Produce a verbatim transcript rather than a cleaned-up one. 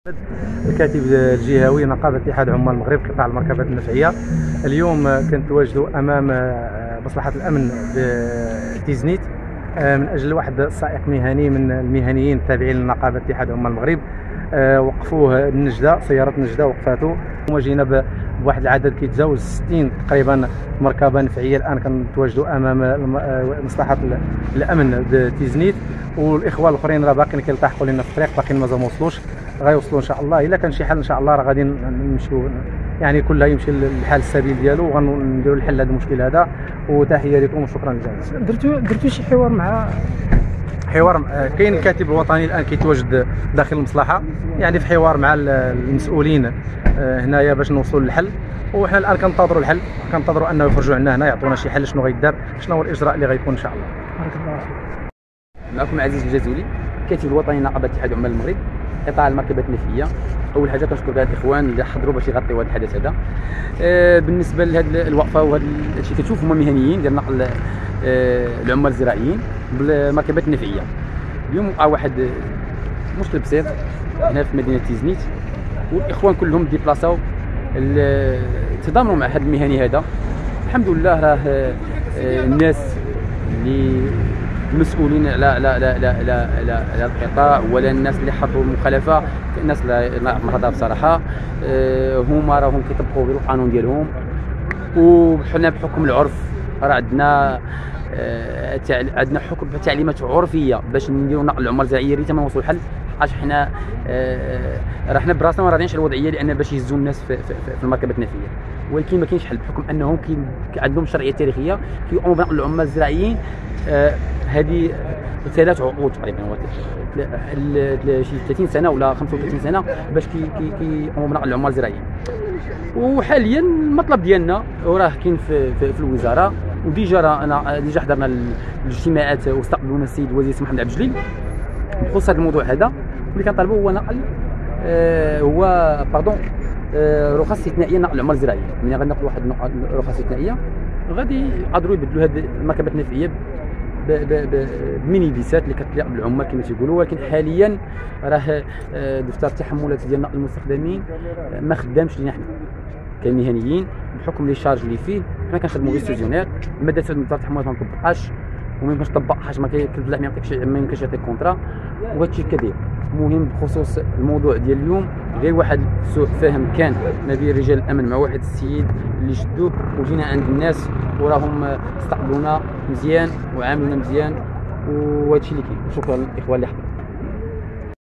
الكاتب الجهوي نقابة اتحاد عمال المغرب قطاع المركبات النفعية. اليوم كنتواجدوا أمام مصلحة الأمن بتيزنيت من أجل واحد السائق مهني من المهنيين التابعين لنقابة اتحاد عمال المغرب. وقفوه النجدة، سيارة النجدة وقفاته، وجينا بواحد العدد كيتجاوز ستين تقريبا مركبة نفعية. الآن كنتواجدوا أمام مصلحة الأمن بتيزنيت، والإخوة الآخرين راه باقيين كيلتحقوا لنا في الطريق، باقيين مازال ما وصلوش، غيوصلوا ان شاء الله. الا كان شي حل ان شاء الله راه غادي نمشيو، يعني كلها يمشي للحال السبيل ديالو وغنديروا الحل هذا المشكل هذا. وتحيه لكم وشكرا للجميع. درتوا درتوا شي حوار مع حوار كاين الكاتب الوطني الان كيتواجد داخل المصلحه، يعني في حوار مع المسؤولين هنايا باش نوصلوا للحل. وحنا الان كننتظروا الحل، كننتظروا انه يخرجوا عندنا هنا يعطونا شي حل شنو غيدار، شنو هو الاجراء اللي غيكون ان شاء الله. بارك الله فيك. معكم عزيز الجازولي، الكاتب الوطني لنقابه اتحاد عمال المغرب قطاع المركبات النفعيه. اول حاجه كنشكر كاع الاخوان اللي حضروا باش يغطيوا هذا الحدث هذا. آه بالنسبه لهذه الوقفه وهذا الشيء كتشوف هما مهنيين ديال نقل آه العمال الزراعيين بالمركبات النفعيه. اليوم وقع واحد مشكل بسيط هنا في مدينه تيزنيت، والاخوان كلهم ديبلاصاو تضامنوا مع هذا المهني هذا. الحمد لله راه آه الناس اللي المسؤولين لا لا لا لا لا لا القطاع ولا الناس اللي حطوا المخالفه، الناس لا مرضى بصراحه، هما راهم كيطبقوا بالقانون ديالهم. وحنا بحكم العرف راه عندنا عندنا حكم تعليمات عرفيه باش نديروا نقل العمال الزراعيه ريت ما نوصلوا الحل. حاج حنا راه حنا براسنا ما راضيينش على الوضعيه لان باش يهزوا الناس في, في, في المركبات النفعيه، ولكن ما كاينش حل بحكم انهم كي عندهم شرعيه تاريخيه كيقوموا بنقل العمال الزراعيين. هذه ثلاث عقود تقريبا، شي ثلاثين سنه ولا خمسة وثلاثين سنه باش كي كي كيقوموا بنقل العمال الزراعيين. وحاليا المطلب ديالنا وراه كاين في, في, في الوزاره، وديجا راه انا ديجا حضرنا الاجتماعات واستقبلونا السيد وزير محمد عبد الجليل بخصوص هذا الموضوع هذا. واللي كنطالبوا هو نقل آه هو باردون آه رخص استثنائيه نقل العمال الزراعيه. ملي غناخذوا واحد رخص استثنائيه غادي يقدروا يبدلوا هذه المركبات النفعيه بميني بيسات اللي كتليق بالعمال كما تيقولوا. ولكن حاليا راه دفتر التحملات ديال نقل المستخدمين ما خدامش لينا حنا كمهنيين بحكم لي شارج اللي فيه. حنا كنخدموا سيزونير، الماده دفتر التحملات ما مطبقاش وما يمكنش تطبقهاش، ما كيفلاح ما يعطيكش ما يمكنش يعطيك كونطرا، وهذا الشيء كبير. المهم بخصوص الموضوع ديال اليوم غير واحد سوء فهم كان ما بين رجال الامن مع واحد السيد اللي شدوه، وجينا عند الناس وراهم استقبلونا مزيان وعاملونا مزيان، وهذا الشيء اللي كاين. شكرا للاخوان اللي حضروا.